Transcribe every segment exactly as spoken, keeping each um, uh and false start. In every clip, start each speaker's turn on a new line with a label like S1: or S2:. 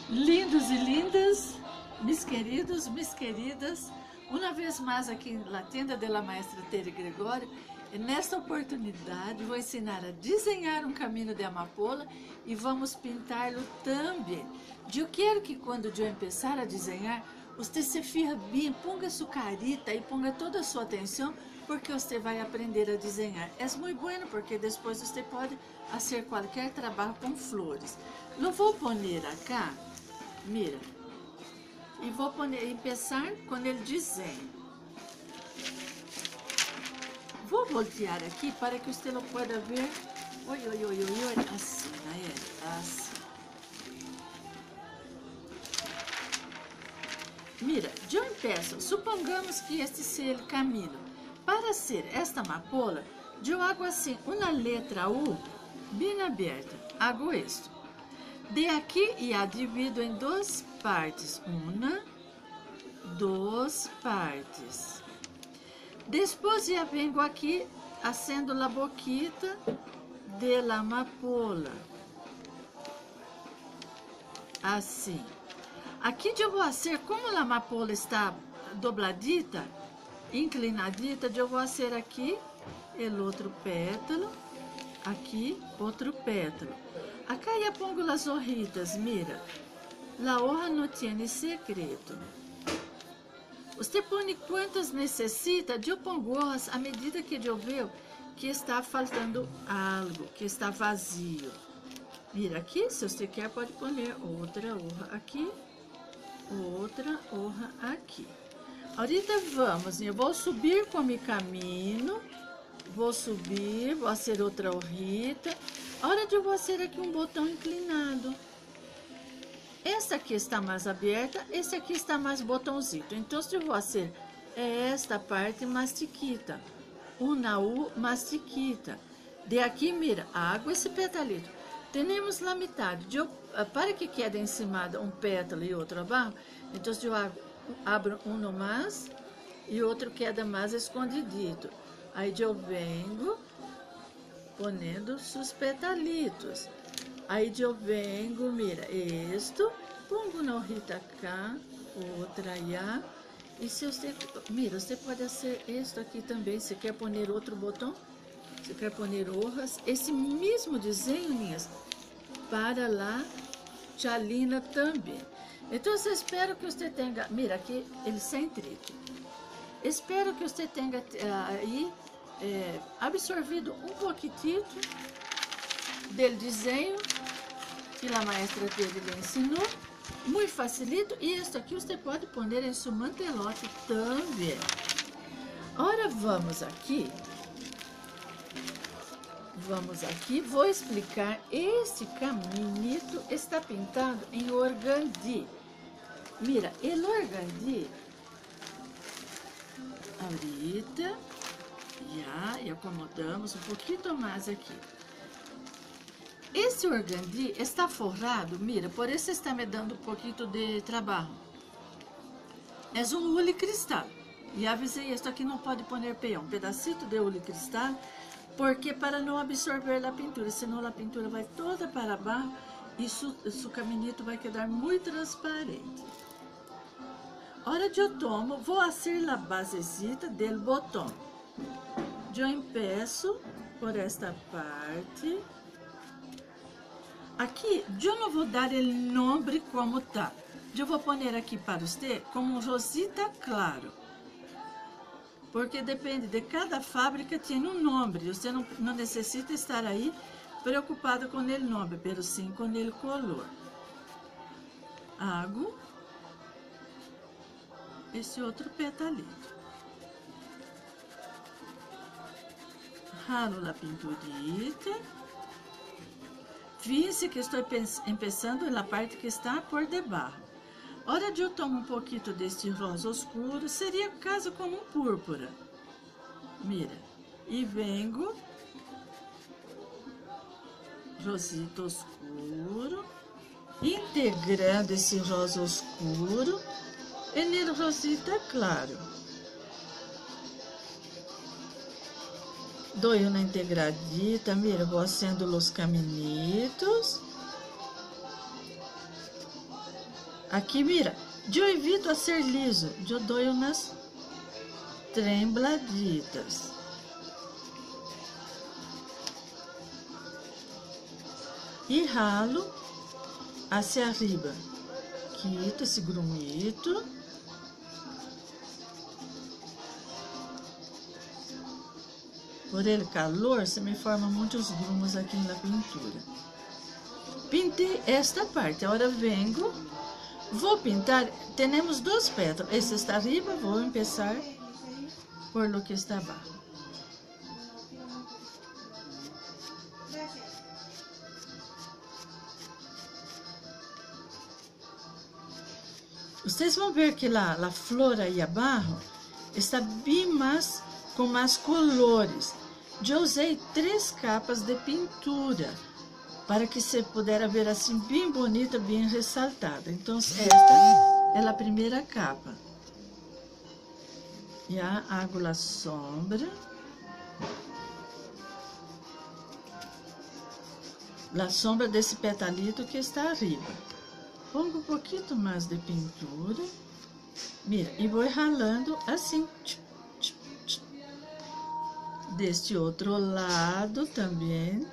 S1: Lindos e lindas, mis queridos, mis queridas, uma vez mais aqui na tenda da maestra Tere Gregório. E nesta oportunidade vou ensinar a desenhar um caminho de amapola e vamos pintá-lo também. Eu quero que quando eu começar a desenhar, você se fija bem, ponga sua carita e ponga toda a sua atenção, porque você vai aprender a desenhar. É muito bueno porque depois você pode fazer qualquer trabalho com flores. Eu vou pôr acá, mira, e vou poner, começar com o desenho. Vou voltear aqui para que você possa ver. Oi, oi, oi, oi, oi, assim, né? Assim. Mira, eu empeço, supongamos que este seja o caminho. Para ser esta amapola, eu hago assim, uma letra U bem aberta, hago isto. De aqui e a divido em duas partes, uma, duas partes. Depois já vengo aqui, fazendo a boquita de la amapola, assim. Aqui eu vou fazer, como a amapola está dobladita, inclinadita, eu vou fazer aqui o outro pétalo, aqui outro pétalo. Acá eu pongo as hojitas, mira, la hoja não tem segredo. Você põe quantas necessita, eu pongo hojas à medida que eu vejo que está faltando algo, que está vazio. Mira aqui, se você quer pode pôr outra hoja aqui, outra hoja aqui. Ahorita vamos, eu vou subir com meu caminho, vou subir, vou fazer outra hojita. Agora eu vou fazer aqui um botão inclinado. Essa aqui está mais aberta, esse aqui está mais botãozito. Então, eu vou fazer esta parte mais chiquita, uma U mais chiquita. De aqui, mira, água esse petalito. Temos na metade. Eu, para que quede em cima um pétalo e outro abaixo, então eu abro um mais e outro queda mais escondidito. Aí eu venho ponendo os petalitos. Aí eu venho, mira, isto, pongo na hojita cá, outra allá. E se você, mira, você pode fazer isto aqui também. Se quer pôr outro botão, se quer pôr hojas, esse mesmo desenho, minhas, para lá, chalina também. Então, eu espero que você tenha, mira, aqui, ele centrico. Espero que você tenha aí é, absorvido um pouquinho do desenho que a maestra dele lhe ensinou, muito facilito. E isso aqui você pode pôr em seu mantelote também. Ora, vamos aqui, vamos aqui, vou explicar. Este caminito está pintado em organdi. Mira, o organdi, ahorita, já, e acomodamos um pouquinho mais aqui. Esse organdi está forrado, mira, por isso está me dando um pouquinho de trabalho. É um ule cristal. E avisei, isso aqui não pode pôr peão, um pedacito de ule cristal, porque para não absorver a pintura, senão a pintura vai toda para baixo e su, su caminito vai quedar muito transparente. Hora de eu tomo, vou fazer a basezita do botão. Eu empeço por esta parte. Aqui, eu não vou dar o nome como tá. Eu vou pôr aqui para você como um rosita claro. Porque depende de cada fábrica, tem um nome. Você não, não necessita estar aí preocupado com o nome, mas sim com o color. Hago esse outro petalito. Ralo a pinturita. Fíjense que estou começando na parte que está por debaixo. Hora de eu tomar um pouquinho deste rosa oscuro, seria caso como um púrpura. Mira, e vengo, rosito oscuro, integrando esse rosa oscuro e no rosita claro. Dou uma integradita, mira, vou fazendo os caminitos. Aqui, mira, eu evito a ser liso, eu dou umas trembladitas. E ralo hacia arriba. Quito esse grumito. Por ele calor, se me forma muitos grumos aqui na pintura. Pintei esta parte, agora vengo, vou pintar, temos dois pétalos, esse está arriba, vou começar por lo que está abaixo. Vocês vão ver que lá, a flor aí abaixo está bem mais, com mais colores. Eu usei três capas de pintura, para que se pudesse ver assim, bem bonita, bem ressaltada. Então, esta é a primeira capa. Já hago a sombra. A sombra desse petalito que está arriba. Pongo um pouquinho mais de pintura. Mira, e vou ralando assim. Deste outro lado também.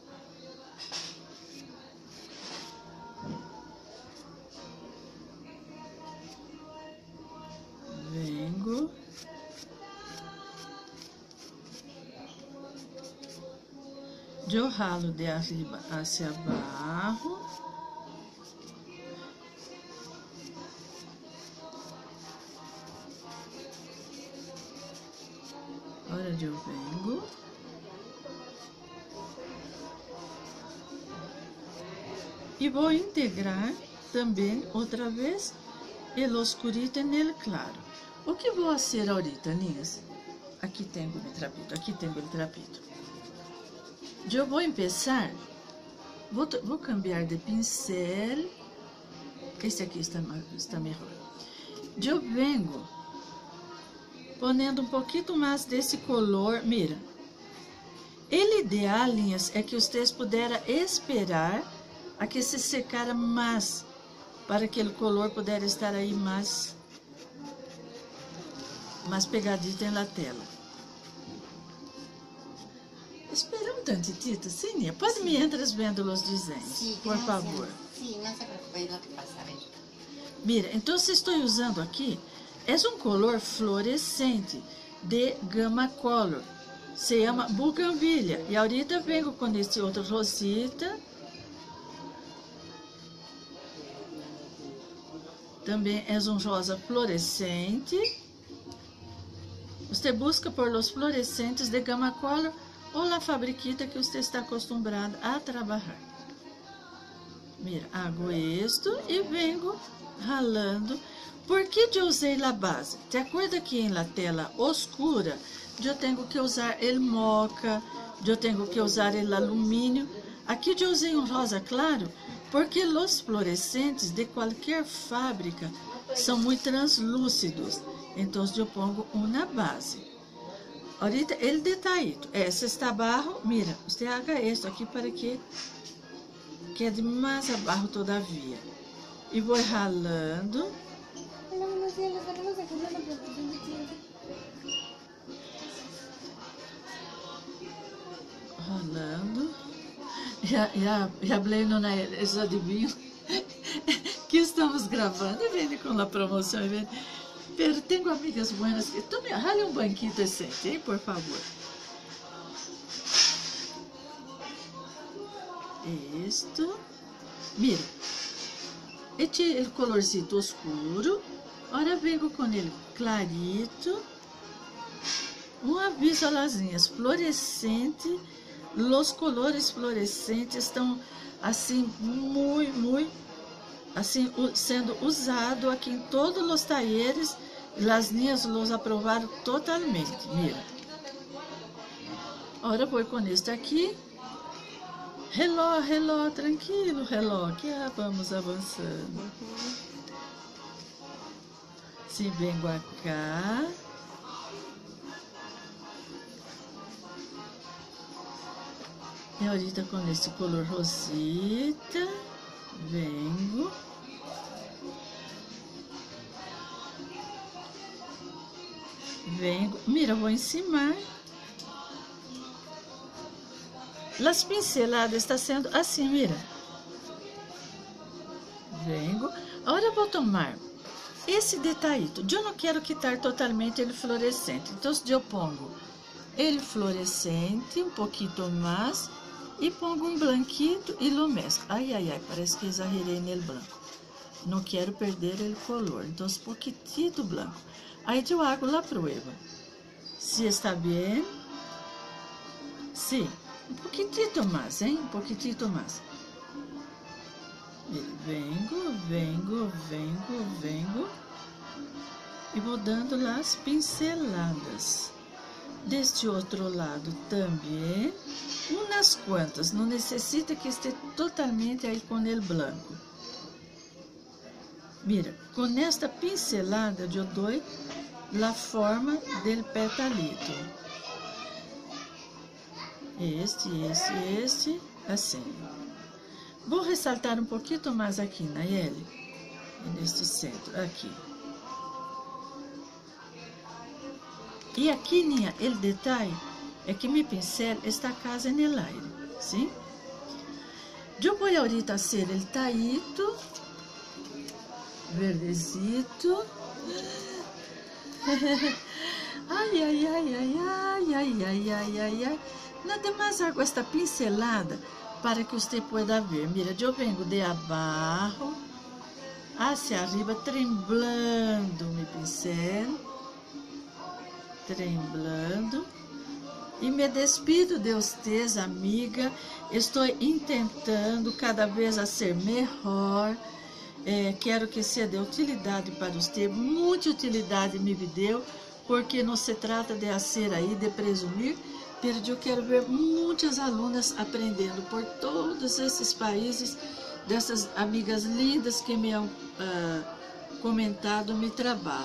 S1: Vengo. Eu ralo de arriba hacia abaixo. Agora eu vengo. E vou integrar também outra vez o oscurito no claro. O que vou fazer ahorita, linhas? Aqui tenho o trapito, aqui tenho o trapito. Eu vou começar, vou, vou cambiar de pincel. Esse aqui está, está melhor. Eu vengo ponendo um pouquinho mais desse color. Mira, o ideal, linhas, é que vocês puderam esperar a que se secara mais, para que o color pudesse estar aí mais, mais pegadito na tela. Espera um tantitito, Sinia. Pode me entrar vendo os desenhos, sí, por favor.
S2: Sim, não se preocupe, lo que pasa, a ver.
S1: Mira, então estou usando aqui, é um color fluorescente de gama color. Se chama buganvilha. E ahorita vengo com esse outro rosita. Também é um rosa fluorescente. Você busca por los fluorescentes de gama color ou a fabriquita que você está acostumado a trabalhar. Mira, hago isto e vengo ralando. Por que eu usei a base? Te acorda que em la tela oscura eu tenho que usar el moca, eu tenho que usar el alumínio. Aqui eu usei um rosa claro porque os fluorescentes de qualquer fábrica são muito translúcidos. Então eu pongo uma base. Ahorita, el detallito, esse está abaixo, mira, você haga isso aqui para que quede mais abaixo todavia. E vou ralando. Rolando. Já, já, já pleno na eles adivinham que estamos gravando e vem com a promoção. Vem. Pero tenho amigas buenas que tome, rale um banquito decente, hein, por favor. Isto. Mira, este é o colorcito oscuro. Agora vengo com ele clarito. Um aviso a las linhas fluorescente. Os colores fluorescentes estão assim muito, muito assim sendo usado aqui em todos os talleres. As linhas los aprovaram totalmente. Mira. Agora vou com este aqui. Reló, reló, tranquilo, reló, que ah, vamos avançando. Se vengo cá. E ahorita com esse color rosita, vengo. vengo, mira, vou encimar. As pinceladas está sendo assim, mira. Vengo. Agora vou tomar esse detalhito. Eu não quero quitar totalmente ele fluorescente. Então, eu pongo ele fluorescente, um pouquinho mais, e pongo um blanquito e lo mezclo. Ai, ai, ai, parece que exagerei nele branco. Não quero perder o color. Então, um pouquinho branco. Aí eu hago la prueba. Se está bem. Sim. Um pouquinho mais, hein? Um pouquinho mais. Vengo, vengo, vengo, vengo. E vou dando as pinceladas. Deste outro lado também. Umas quantas. Não necessita que esteja totalmente aí com ele branco. Mira, com esta pincelada eu dou a forma do petalito. Este, este, este, assim. Vou ressaltar um pouquinho mais aqui, Nayeli, neste centro, aqui. E aqui, Ninha, o detalhe é que meu pincel está quase no aire, sim? Eu vou ahorita hacer el tallito, verdecito. Ai, ai, ai, ai, ai, ai, ai, ai, ai, ai. Nada mais hago esta pincelada para que você pueda ver. Mira, eu vengo de abaixo hacia arriba, tremblando meu pincel, tremblando. E me despido de vocês, amiga. Estou tentando cada vez a ser melhor. É, quero que seja de utilidade para você, muita utilidade me deu, porque não se trata de ser aí, de presumir, mas eu quero ver muitas alunas aprendendo por todos esses países, dessas amigas lindas que me han uh, comentado meu trabalho.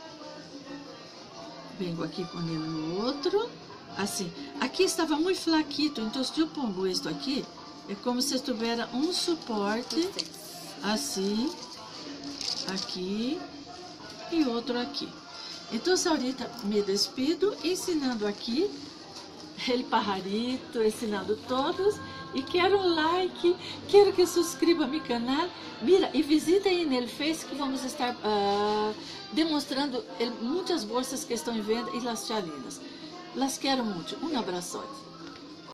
S1: Vengo aqui com ele outro, assim, aqui estava muito flaquito, então se eu pongo isto aqui, é como se estivesse um suporte, assim, aqui e outro aqui. Então, ahorita me despido ensinando aqui ele pajarito, ensinando todos, e quero um like, quero que subscreva meu canal, mira, e visita aí no Face que vamos estar uh, demonstrando muitas bolsas que estão em venda e las chalinas. Las quero muito. Um abraço.